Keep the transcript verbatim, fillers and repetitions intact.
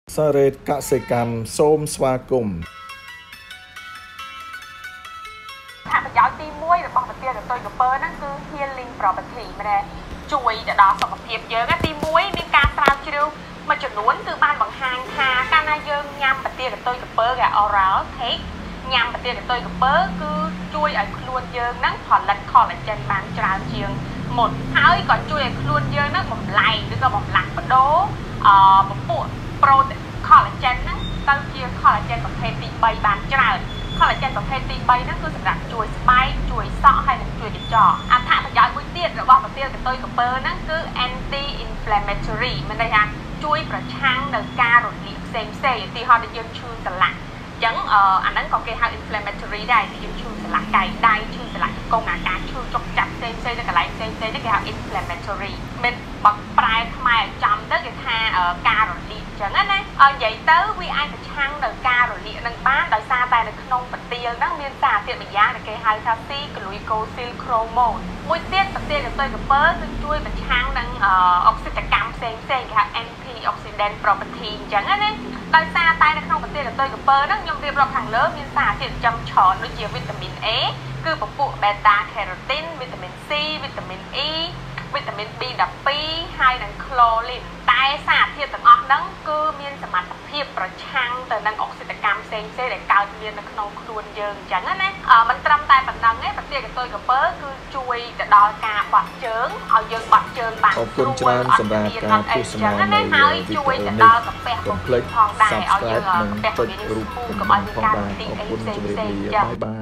សារ៉េតកសិកម្មសូមស្វាគមន៍ថាប្រយោជន៍ទីមួយរបស់ប្រទេសកតុយក្រពើហ្នឹងគឺ healing property ម្ដងជួយទៅដល់សុខភាពយើងទីមួយមានការស្រាវជ្រាវមួយចំនួនគឺបានបង្ហាញថាកាលណាយើងញ៉ាំប្រទេសកតុយក្រពើគេ oral cake ញ៉ាំប្រទេសកតុយក្រពើគឺជួយឲ្យខ្លួនយើងហ្នឹងផលិត collagen បានច្រើនជាងមុនហើយក៏ជួយឲ្យខ្លួនយើងហ្នឹងបំលែងឬក៏បំលាស់បដូរអឺពពួក protein collagen ហ្នឹងទៅជា collagen ប្រភេទទីបីបានច្រើន collagen ប្រភេទទីបីហ្នឹងគឺសម្រាប់ជួយស្បែកជួយសក់ហើយនិងជួយកញ្ចក់អត្ថប្រយោជន៍មួយទៀតរបស់ប្រទាលកតុយក្រពើហ្នឹងគឺ anti inflammatory មានន័យថាជួយប្រឆាំងនៅការរលាកផ្សេងផ្សេងឧទាហរណ៍ដូចយើងឈឺសន្លាក់អញ្ចឹងអាហ្នឹងក៏គេហៅ inflammatory ដែរយើងឈឺសន្លាក់កាយដៃឈឺសន្លាក់កងអាការឈឺចុកចាប់ផ្សេងផ្សេងនៅកន្លែងផ្សេងផ្សេងគេហៅ inflammatory មានបើប្រែខ្មែរចំទៅគេថាការរលាកអញ្ចឹងណានិយាយទៅវាអាចប្រឆាំងនៅការរលាកនឹងបានដោយសារតែនៅក្នុងប្រទាលហ្នឹងមានសារធាតុមួយយ៉ាងដែលគេហៅថា C-glucosyl chromose មួយទៀតប្រទាលកតុយក្រពើគឺជួយប្រឆាំងនឹងអុកស៊ីតកម្មផ្សេងផ្សេងគេហៅ antioxidant property អញ្ចឹងណាដោយសារតែនៅក្នុងប្រទាលកតុយក្រពើហ្នឹងខ្ញុំរៀបរាប់ខាងលើមានសារធាតុចិញ្ចឹមច្រើនដូចជាវីតាមីន A គឺពពួក beta carotene វីតាមីន C វីតាមីន E វីតាមីន B ដប់ពីរ ហើយនិង choline តែសារធាតុទាំងអស់ហ្នឹងគឺមានសមត្ថភាពប្រឆាំងទៅនឹងអុកស៊ីតកម្មផ្សេងផ្សេងដែលកើតមាននៅក្នុងខ្លួនយើងអញ្ចឹងណាមិនត្រឹមតែប៉ុណ្្នឹងទេប្រទាលកតុយក្រពើគឺជួយទៅដល់ការបត់ជើងឲ្យយើងបត់ជើងបានអរគុណច្រើនសម្រាប់ការទស្សនានៅហើយជួយទៅដល់កាពះកុំភ្លេចផងដែរឲ្យយើង Subscribe និងចុចរូបកណ្ដឹងផងដែរអរគុណជម្រាបលាបាយបាយ